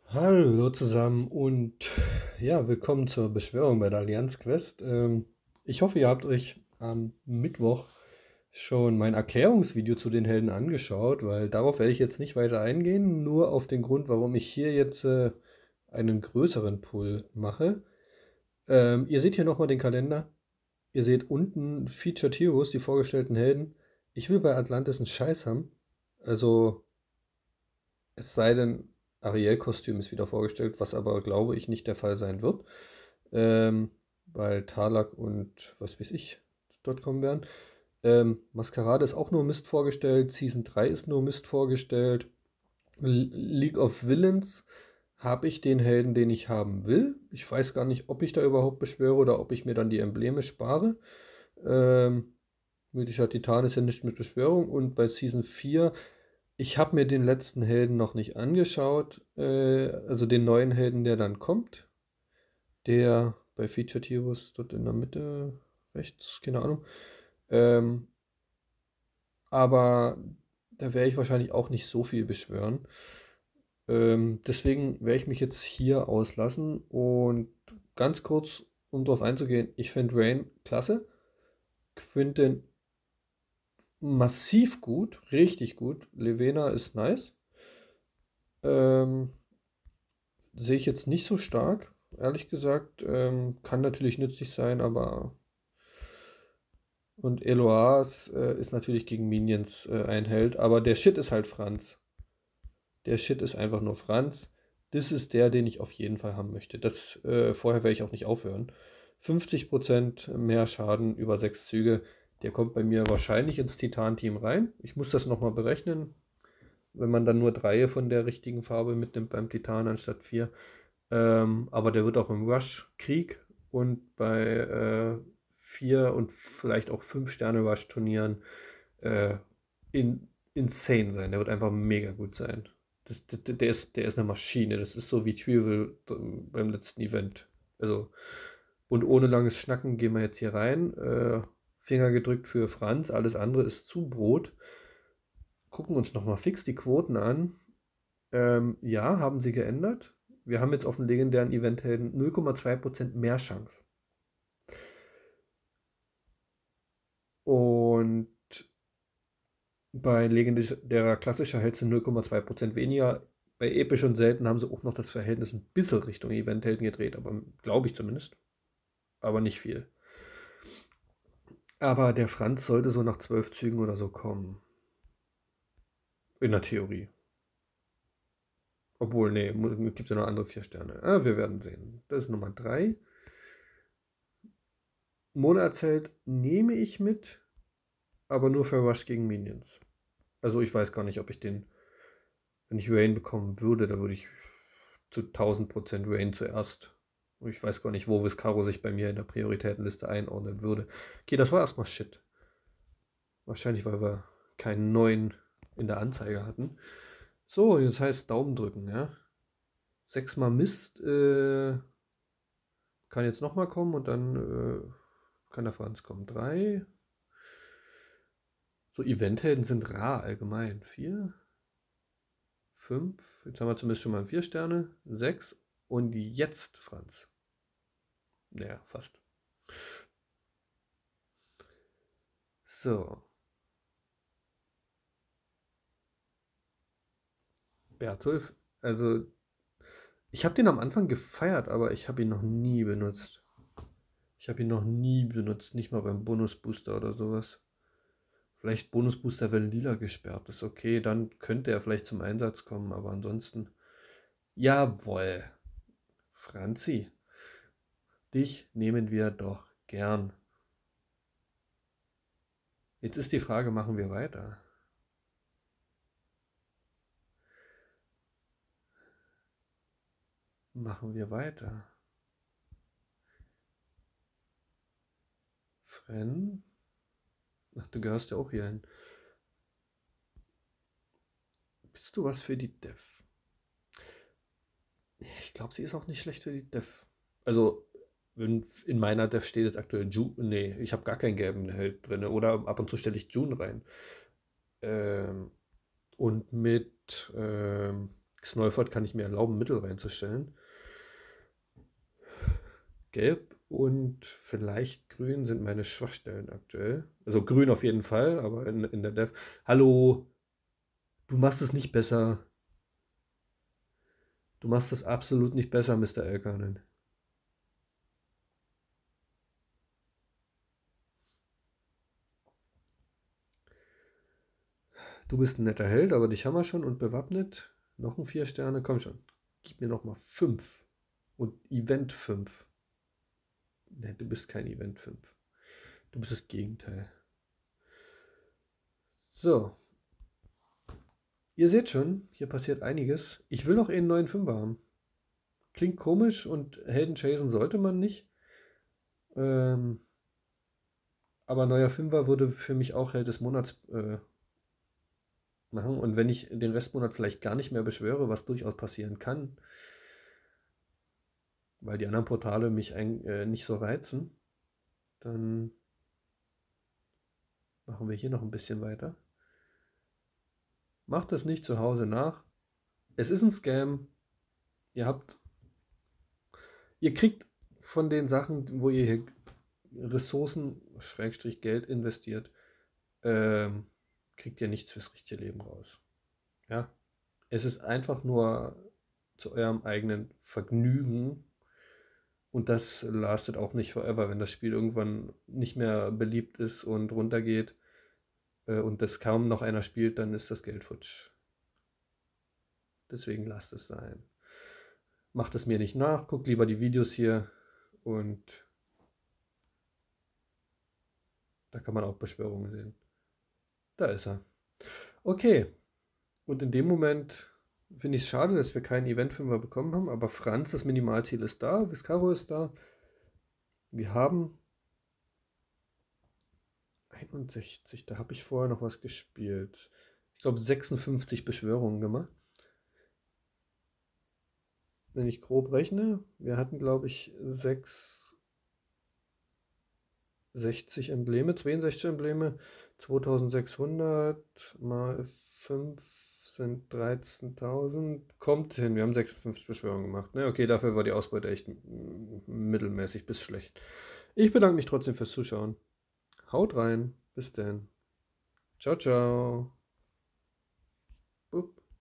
Hallo zusammen und ja, willkommen zur Beschwörung bei der Allianz Quest. Ich hoffe, ihr habt euch am Mittwoch schon mein Erklärungsvideo zu den Helden angeschaut, weil darauf werde ich jetzt nicht weiter eingehen, nur auf den Grund, warum ich hier jetzt einen größeren Pull mache. Ihr seht hier nochmal den Kalender. Ihr seht unten Featured Heroes, die vorgestellten Helden. Ich will bei Atlantis einen Scheiß haben. Also es sei denn, Ariel-Kostüm ist wieder vorgestellt, was aber, glaube ich, nicht der Fall sein wird. Ähm, Weil Tarlak und was weiß ich dort kommen werden. Maskerade ist auch nur Mist vorgestellt. Season 3 ist nur Mist vorgestellt. League of Villains habe ich den Helden, den ich haben will. Ich weiß gar nicht, ob ich da überhaupt beschwöre oder ob ich mir dann die Embleme spare. Ähm, Mythischer Titan ist ja nicht mit Beschwörung. Und bei Season 4, ich habe mir den letzten Helden noch nicht angeschaut. Also den neuen Helden, der dann kommt. Der bei Featured Heroes dort in der Mitte, rechts, keine Ahnung. Ähm, aber da werde ich wahrscheinlich auch nicht so viel beschwören. Deswegen werde ich mich jetzt hier auslassen und ganz kurz, um darauf einzugehen, ich finde Rain klasse. Quinten massiv gut, richtig gut. Levena ist nice. Ähm, Sehe ich jetzt nicht so stark, ehrlich gesagt. Kann natürlich nützlich sein, aber. Und Eloas ist natürlich gegen Minions ein Held, aber der Shit ist halt Franz. Der Shit ist einfach nur Franz. Das ist der, den ich auf jeden Fall haben möchte. Vorher werde ich auch nicht aufhören. 50% mehr Schaden über 6 Züge. Der kommt bei mir wahrscheinlich ins Titan-Team rein. Ich muss das nochmal berechnen, wenn man dann nur 3 von der richtigen Farbe mitnimmt beim Titan anstatt 4. Aber der wird auch im Rush-Krieg und bei 4 und vielleicht auch 5 Sterne Rush-Turnieren äh, insane sein. Der wird einfach mega gut sein. Der ist eine Maschine. Das ist so wie Trivial beim letzten Event. Also, und ohne langes Schnacken gehen wir jetzt hier rein. Finger gedrückt für Franz. Alles andere ist zu Brot. Gucken uns nochmal fix die Quoten an. Ja, haben sie geändert. Wir haben jetzt auf den legendären Eventhelden 0,2% mehr Chance. Und bei legendärer klassischer Held sind 0,2% weniger. Bei episch und selten haben sie auch noch das Verhältnis ein bisschen Richtung Eventhelden gedreht, aber glaube ich zumindest. Aber nicht viel. Aber der Franz sollte so nach 12 Zügen oder so kommen. In der Theorie. Obwohl, nee, gibt ja noch andere 4 Sterne. Wir werden sehen. Das ist Nummer 3. Monatsheld nehme ich mit, aber nur für Rush gegen Minions. Also ich weiß gar nicht, ob ich den, wenn ich Rain bekommen würde, da würde ich zu 1000% Rain zuerst. Und ich weiß gar nicht, wo Viscaro sich bei mir in der Prioritätenliste einordnen würde. Okay, das war erstmal Shit. Wahrscheinlich, weil wir keinen neuen in der Anzeige hatten. So, jetzt heißt Daumen drücken, ja. 6-mal Mist kann jetzt nochmal kommen und dann kann der Franz kommen. 3. So, Eventhelden sind rar allgemein. 4. 5. Jetzt haben wir zumindest schon mal 4 Sterne. 6. Und jetzt, Franz. Naja, fast. So. Bertulf. Also, ich habe den am Anfang gefeiert, aber ich habe ihn noch nie benutzt. Ich habe ihn noch nie benutzt. Nicht mal beim Bonusbooster oder sowas. Vielleicht Bonusbooster, wenn lila gesperrt ist. Okay, dann könnte er vielleicht zum Einsatz kommen. Aber ansonsten. Jawohl. Franzi. Dich nehmen wir doch gern. Jetzt ist die Frage, machen wir weiter? Machen wir weiter. Fren? Ach, du gehörst ja auch hier hin. Bist du was für die Dev? Ich glaube, sie ist auch nicht schlecht für die Dev. Also, in meiner Dev steht jetzt aktuell June. Nee, ich habe gar keinen gelben Held drin. Oder ab und zu stelle ich June rein. Ähm, und mit Xneufert kann ich mir erlauben, Mittel reinzustellen. Gelb und vielleicht grün sind meine Schwachstellen aktuell. Also grün auf jeden Fall, aber in der Dev. Hallo, du machst es nicht besser. Du machst es absolut nicht besser, Mr. Elkanen. Du bist ein netter Held, aber dich haben wir schon und bewappnet. Noch ein 4 Sterne, komm schon. Gib mir noch mal 5. Und Event 5. Ne, du bist kein Event 5. Du bist das Gegenteil. So, ihr seht schon, hier passiert einiges. Ich will noch einen neuen Fünfer haben. Klingt komisch und Helden chasen sollte man nicht. Ähm, aber neuer Fünfer würde für mich auch Held des Monats machen. Und wenn ich den Restmonat vielleicht gar nicht mehr beschwöre, was durchaus passieren kann, weil die anderen Portale mich nicht so reizen, dann machen wir hier noch ein bisschen weiter. Macht das nicht zu Hause nach. Es ist ein Scam. Ihr kriegt von den Sachen, wo ihr hier Ressourcen, Schrägstrich Geld investiert, ähm, kriegt ihr nichts fürs richtige Leben raus. Ja, es ist einfach nur zu eurem eigenen Vergnügen und das lastet auch nicht forever, wenn das Spiel irgendwann nicht mehr beliebt ist und runtergeht und das kaum noch einer spielt, dann ist das Geld futsch. Deswegen lasst es sein. Macht es mir nicht nach, guckt lieber die Videos hier und da kann man auch Beschwörungen sehen. Da ist er. Okay, und in dem Moment finde ich es schade, dass wir keinen Event-Fünfer bekommen haben, aber Franz, das Minimalziel ist da, Viscaro ist da. Wir haben 61, da habe ich vorher noch was gespielt. Ich glaube 56 Beschwörungen gemacht. Wenn ich grob rechne, wir hatten glaube ich 60 Embleme, 62 Embleme, 2600 mal 5 sind 13.000. Kommt hin, wir haben 56 Beschwörungen gemacht. Ne? Okay, dafür war die Ausbeute echt mittelmäßig bis schlecht. Ich bedanke mich trotzdem fürs Zuschauen. Haut rein, bis denn. Ciao, ciao. Boop.